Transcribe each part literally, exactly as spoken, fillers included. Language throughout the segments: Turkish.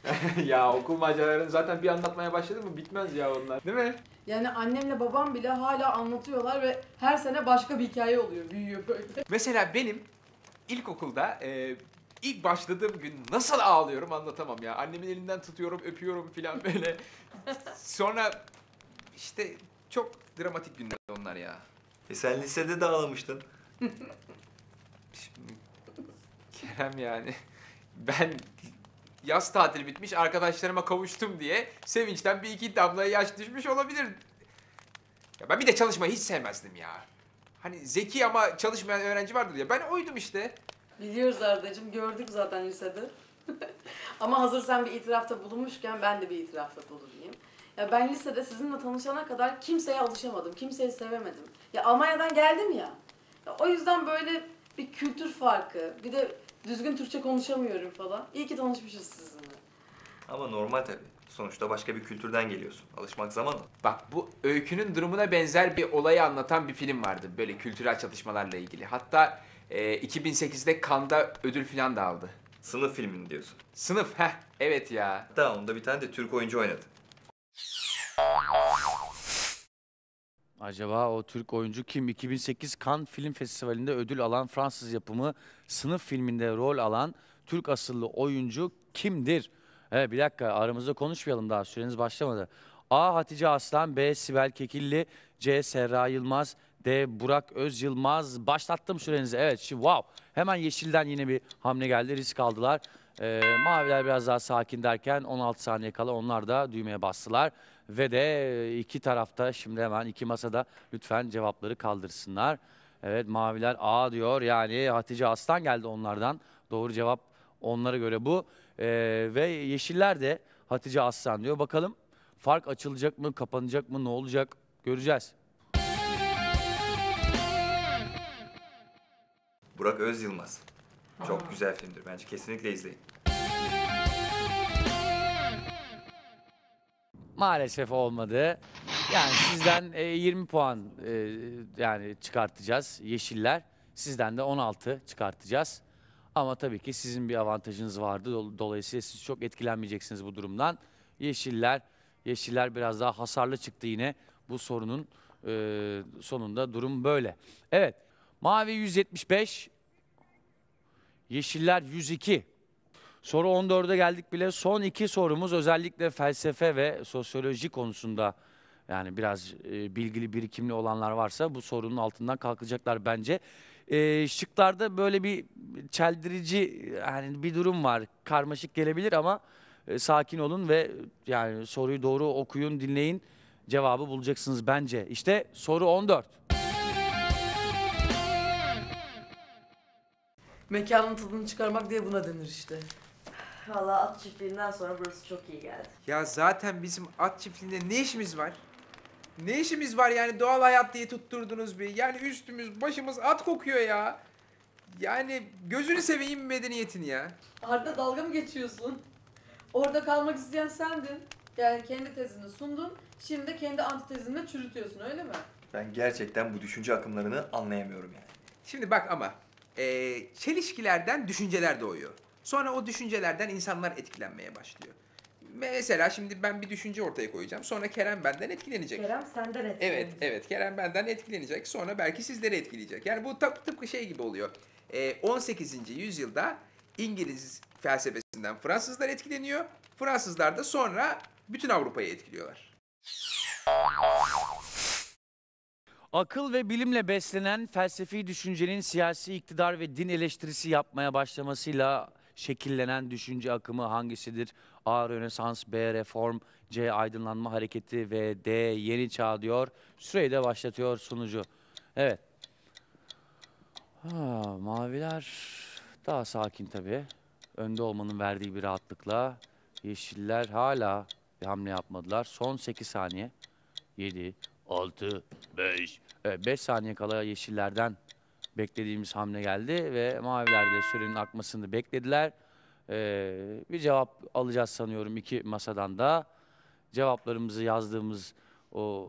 Ya okul maceralarını zaten bir anlatmaya başladı mı bitmez ya onlar. Değil mi? Yani annemle babam bile hala anlatıyorlar ve her sene başka bir hikaye oluyor, büyüyor böyle. Mesela benim ilkokulda e, ilk başladığım gün nasıl ağlıyorum anlatamam ya. Annemin elinden tutuyorum, öpüyorum falan böyle. Sonra işte çok dramatik günler onlar ya. E sen lisede de ağlamıştın. Şimdi Kerem yani ben yaz tatili bitmiş arkadaşlarıma kavuştum diye sevinçten bir iki damla yaş düşmüş olabilir. Ya ben bir de çalışmayı hiç sevmezdim ya. Hani zeki ama çalışmayan öğrenci vardır ya. Ben oydum işte. Biliyoruz Arda'cığım, gördük zaten lisede. Ama hazır sen bir itirafta bulunmuşken ben de bir itirafta bulunayım. Ya ben lisede sizinle tanışana kadar kimseye alışamadım, kimseyi sevemedim. Ya Almanya'dan geldim ya. Ya o yüzden böyle bir kültür farkı, bir de düzgün Türkçe konuşamıyorum falan. İyi ki tanışmışız sizinle. Ama normal tabii. Sonuçta başka bir kültürden geliyorsun. Alışmak zaman al. Bak bu öykünün durumuna benzer bir olayı anlatan bir film vardı. Böyle kültürel çatışmalarla ilgili. Hatta e, iki bin sekizde Cannes'da ödül falan da aldı. Sınıf filmini diyorsun. Sınıf, heh evet ya. Hatta onda bir tane de Türk oyuncu oynadı. Acaba o Türk oyuncu kim? iki bin sekiz Cannes Film Festivali'nde ödül alan Fransız yapımı Sınıf filminde rol alan Türk asıllı oyuncu kimdir? Evet bir dakika aramızda konuşmayalım daha süreniz başlamadı. A. Hatice Aslan, B. Sibel Kekilli, C. Serra Yılmaz, D. Burak Öz Yılmaz. Başlattım sürenizi. Evet şimdi wow. Hemen yeşilden yine bir hamle geldi. Risk aldılar. Ee, maviler biraz daha sakin derken on altı saniye kala onlar da düğmeye bastılar. Ve de iki tarafta şimdi hemen iki masada lütfen cevapları kaldırsınlar. Evet maviler A diyor yani Hatice Aslan geldi onlardan. Doğru cevap onlara göre bu. Ee, ve yeşiller de Hatice Aslan diyor. Bakalım fark açılacak mı, kapanacak mı, ne olacak göreceğiz. Burak Öz Yılmaz. Çok güzel filmdir. Bence kesinlikle izleyin. Maalesef olmadı. Yani sizden e, yirmi puan e, yani çıkartacağız yeşiller. Sizden de on altı çıkartacağız. Ama tabii ki sizin bir avantajınız vardı. Dol- Dolayısıyla siz çok etkilenmeyeceksiniz bu durumdan. Yeşiller, yeşiller biraz daha hasarlı çıktı yine. Bu sorunun e, sonunda durum böyle. Evet, mavi yüz yetmiş beş, yeşiller yüz iki. Soru on dörde geldik bile. Son iki sorumuz özellikle felsefe ve sosyoloji konusunda yani biraz e, bilgili birikimli olanlar varsa bu sorunun altından kalkacaklar bence. E, şıklarda böyle bir çeldirici yani bir durum var. Karmaşık gelebilir ama e, sakin olun ve yani soruyu doğru okuyun, dinleyin. Cevabı bulacaksınız bence. İşte soru on dört. Mekanın tadını çıkarmak diye buna denir işte. Valla at çiftliğinden sonra burası çok iyi geldi. Ya zaten bizim at çiftliğinde ne işimiz var? Ne işimiz var yani doğal hayat diye tutturdunuz bir. Yani üstümüz başımız at kokuyor ya. Yani gözünü seveyim medeniyetini ya. Arda dalga mı geçiyorsun? Orada kalmak isteyen sendin. Yani kendi tezini sundun, şimdi de kendi antitezini çürütüyorsun öyle mi? Ben gerçekten bu düşünce akımlarını anlayamıyorum yani. Şimdi bak ama e, çelişkilerden düşünceler doğuyor. Sonra o düşüncelerden insanlar etkilenmeye başlıyor. Mesela şimdi ben bir düşünce ortaya koyacağım. Sonra Kerem benden etkilenecek. Kerem senden etkilendi. Evet, evet. Kerem benden etkilenecek. Sonra belki sizleri etkileyecek. Yani bu tıp- tıpkı şey gibi oluyor. Ee, on sekizinci yüzyılda İngiliz felsefesinden Fransızlar etkileniyor. Fransızlar da sonra bütün Avrupa'yı etkiliyorlar. Akıl ve bilimle beslenen felsefi düşüncenin siyasi iktidar ve din eleştirisi yapmaya başlamasıyla şekillenen düşünce akımı hangisidir? A. Rönesans, B. Reform, C. Aydınlanma Hareketi ve D. Yeni Çağ diyor. Süreyi de başlatıyor sunucu. Evet. Ha, maviler daha sakin tabii. Önde olmanın verdiği bir rahatlıkla. Yeşiller hala bir hamle yapmadılar. Son sekiz saniye. yedi, altı, beş. Evet, beş saniye kala yeşillerden beklediğimiz hamle geldi ve maviler de sürenin akmasını beklediler. Ee, bir cevap alacağız sanıyorum iki masadan da. Cevaplarımızı yazdığımız o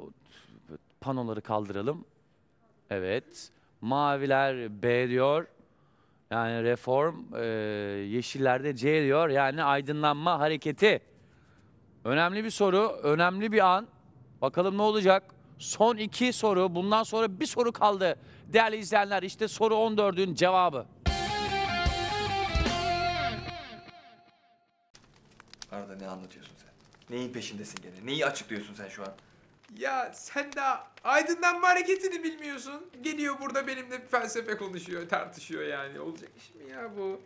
panoları kaldıralım. Evet. Maviler B diyor. Yani reform, e, yeşillerde C diyor. Yani aydınlanma hareketi. Önemli bir soru, önemli bir an. Bakalım ne olacak? Son iki soru, bundan sonra bir soru kaldı. Değerli izleyenler, işte soru on dördün cevabı. Arda ne anlatıyorsun sen? Neyin peşindesin gene? Neyi açıklıyorsun sen şu an? Ya sen daha aydınlanma hareketini bilmiyorsun. Geliyor burada benimle felsefe konuşuyor, tartışıyor yani. Olacak iş mi ya bu?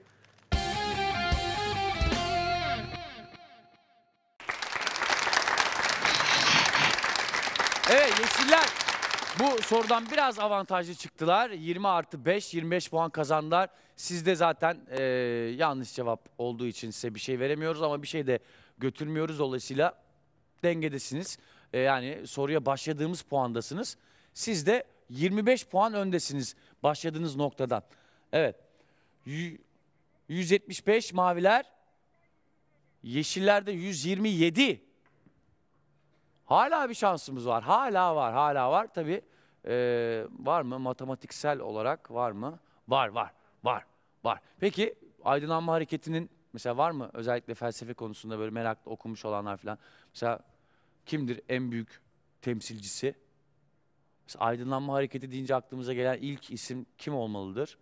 Evet, yeşiller bu sorudan biraz avantajlı çıktılar. yirmi artı beş, yirmi beş puan kazandılar. Siz de zaten e, yanlış cevap olduğu için size bir şey veremiyoruz ama bir şey de götürmüyoruz. Dolayısıyla dengedesiniz. E, yani soruya başladığımız puandasınız. Siz de yirmi beş puan öndesiniz başladığınız noktadan. Evet. Y- yüz yetmiş beş maviler, yeşillerde yüz yirmi yedi. Hala bir şansımız var. Hala var, hala var. Tabii e, var mı matematiksel olarak var mı? Var, var, var, var. Peki aydınlanma hareketinin mesela var mı özellikle felsefe konusunda böyle meraklı okumuş olanlar falan? Mesela kimdir en büyük temsilcisi? Mesela aydınlanma hareketi deyince aklımıza gelen ilk isim kim olmalıdır?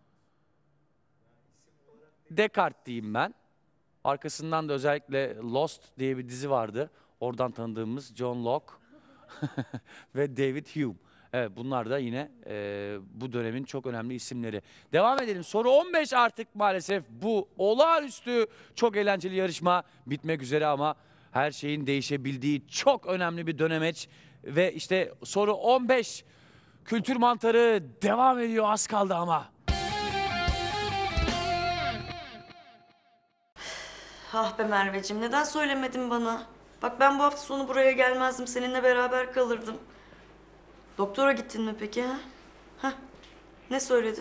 Descartes diyeyim ben. Arkasından da özellikle Lost diye bir dizi vardı. Oradan tanıdığımız John Locke ve David Hume. Evet, bunlar da yine e, bu dönemin çok önemli isimleri. Devam edelim. Soru on beş artık maalesef bu olağanüstü çok eğlenceli yarışma bitmek üzere ama her şeyin değişebildiği çok önemli bir dönemeç. Ve işte soru on beş. Kültür mantarı devam ediyor, az kaldı ama. Ah be Merveciğim, neden söylemedin bana? Bak ben bu hafta sonu buraya gelmezdim, seninle beraber kalırdım. Doktora gittin mi peki ha? Hah, ne söyledi?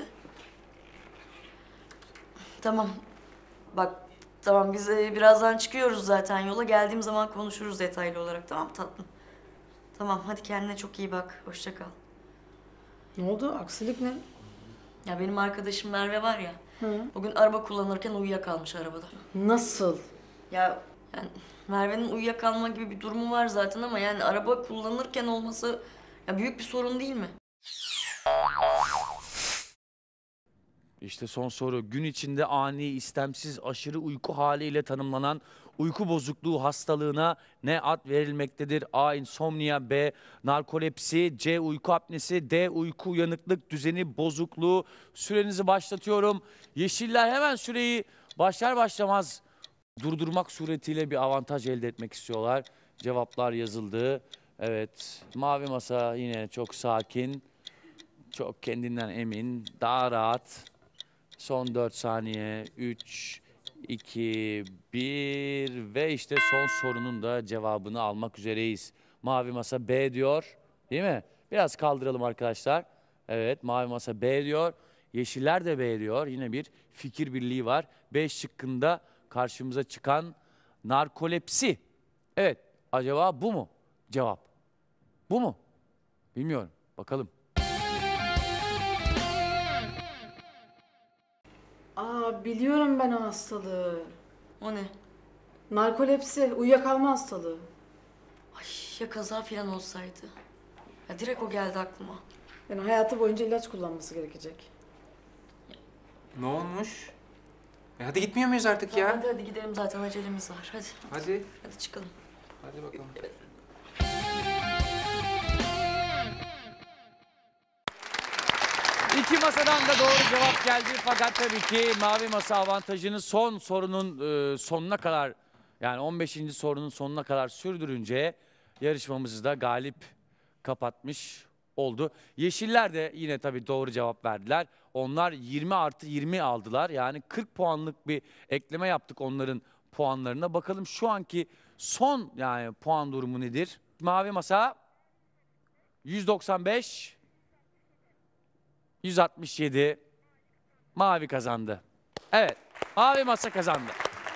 Tamam, bak tamam biz e, birazdan çıkıyoruz zaten yola. Geldiğim zaman konuşuruz detaylı olarak, tamam tatlım? Tamam, hadi kendine çok iyi bak, hoşça kal. Ne oldu? Aksilik ne? Ya benim arkadaşım Merve var ya, Hı. o gün araba kullanırken uyuyakalmış arabada. Nasıl? Ya yani Merve'nin uyuyakalma gibi bir durumu var zaten ama yani araba kullanırken olması ya büyük bir sorun değil mi? İşte son soru. Gün içinde ani, istemsiz, aşırı uyku haliyle tanımlanan uyku bozukluğu hastalığına ne ad verilmektedir? A. İnsomnia, B. Narkolepsi, C. Uyku apnesi, D. Uyku uyanıklık düzeni bozukluğu. Sürenizi başlatıyorum. Yeşiller hemen süreyi başlar başlamaz durdurmak suretiyle bir avantaj elde etmek istiyorlar. Cevaplar yazıldı. Evet, mavi masa yine çok sakin, çok kendinden emin, daha rahat. Son dört saniye. üç, iki, bir ve işte son sorunun da cevabını almak üzereyiz. Mavi masa B diyor. Değil mi? Biraz kaldıralım arkadaşlar. Evet, mavi masa B diyor. Yeşiller de B diyor. Yine bir fikir birliği var. B şıkkında karşımıza çıkan narkolepsi. Evet, acaba bu mu cevap? Bu mu? Bilmiyorum. Bakalım. Aa, biliyorum ben o hastalığı. O ne? Narkolepsi, uyuyakalma hastalığı. Ay ya kaza falan olsaydı. Ya direkt o geldi aklıma. Yani hayatı boyunca ilaç kullanması gerekecek. Ne olmuş? E hadi gitmiyor muyuz artık Tamam, ya? hadi hadi gidelim zaten acelemiz var. Hadi. Hadi. Hadi çıkalım. Hadi bakalım. İki masadan da doğru cevap geldi fakat tabii ki mavi masa avantajını son sorunun e, sonuna kadar yani on beşinci sorunun sonuna kadar sürdürünce yarışmamızı da galip kapatmış oldu. Yeşiller de yine tabii doğru cevap verdiler. Onlar yirmi artı yirmi aldılar. Yani kırk puanlık bir ekleme yaptık onların puanlarına. Bakalım şu anki son yani puan durumu nedir? Mavi masa yüz doksan beş, yüz altmış yedi, mavi kazandı. Evet, mavi masa kazandı.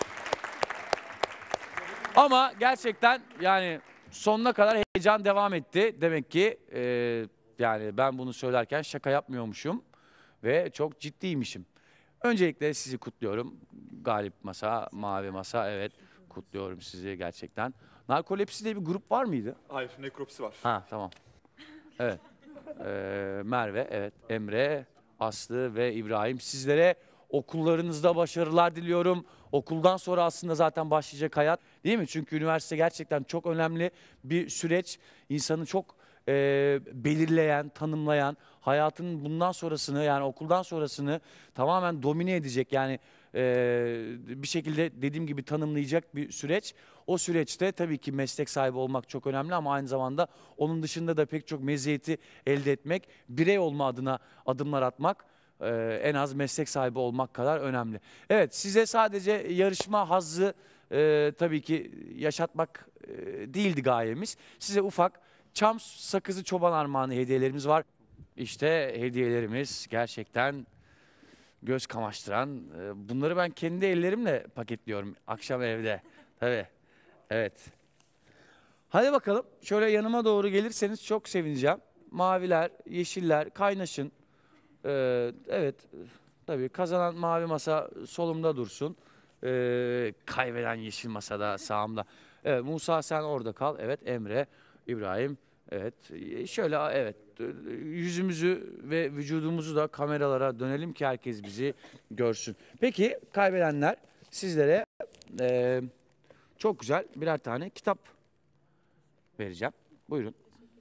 Ama gerçekten yani sonuna kadar heyecan devam etti. Demek ki e, yani ben bunu söylerken şaka yapmıyormuşum ve çok ciddiymişim. Öncelikle sizi kutluyorum. Galip masa, mavi masa, evet kutluyorum sizi gerçekten. Narkolepsi diye bir grup var mıydı? Hayır, nekropsi var. Ha tamam. Evet. Ee, Merve, evet. Emre, Aslı ve İbrahim. Sizlere okullarınızda başarılar diliyorum. Okuldan sonra aslında zaten başlayacak hayat, değil mi? Çünkü üniversite gerçekten çok önemli bir süreç. İnsanı çok e, belirleyen, tanımlayan, hayatının bundan sonrasını, yani okuldan sonrasını tamamen domine edecek. Yani e, bir şekilde dediğim gibi tanımlayacak bir süreç. O süreçte tabii ki meslek sahibi olmak çok önemli ama aynı zamanda onun dışında da pek çok meziyeti elde etmek, birey olma adına adımlar atmak e, en az meslek sahibi olmak kadar önemli. Evet, size sadece yarışma hazzı e, tabii ki yaşatmak e, değildi gayemiz. Size ufak çam sakızı çoban armağanı hediyelerimiz var. İşte hediyelerimiz gerçekten göz kamaştıran. e, Bunları ben kendi ellerimle paketliyorum akşam evde. Tabii. Evet. Hadi bakalım. Şöyle yanıma doğru gelirseniz çok sevineceğim. Maviler, yeşiller kaynaşın. Ee, evet. Tabii kazanan mavi masa solumda dursun. Ee, kaybeden yeşil masada sağımda. Evet, Musa sen orada kal. Evet, Emre, İbrahim. Evet. Şöyle evet. Yüzümüzü ve vücudumuzu da kameralara dönelim ki herkes bizi görsün. Peki kaybedenler sizlere eee çok güzel birer tane kitap vereceğim. Buyurun.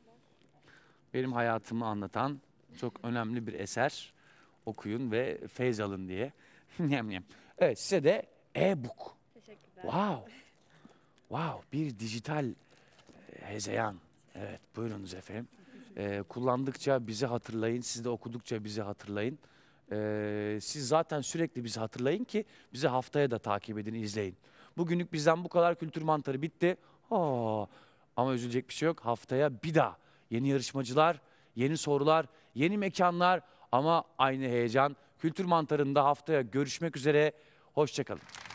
Benim hayatımı anlatan çok önemli bir eser. Okuyun ve feyz alın diye. Yem yem. Evet, size de e-book. Teşekkürler. Wow. Wow, bir dijital e, hezeyan. Evet, buyurunuz efendim. Ee, kullandıkça bizi hatırlayın, siz de okudukça bizi hatırlayın. Ee, siz zaten sürekli bizi hatırlayın ki bizi haftaya da takip edin, izleyin. Bugünlük bizden bu kadar, kültür mantarı bitti. Aa, ama üzülecek bir şey yok. Haftaya bir daha yeni yarışmacılar, yeni sorular, yeni mekanlar ama aynı heyecan. Kültür mantarında haftaya görüşmek üzere. Hoşça kalın.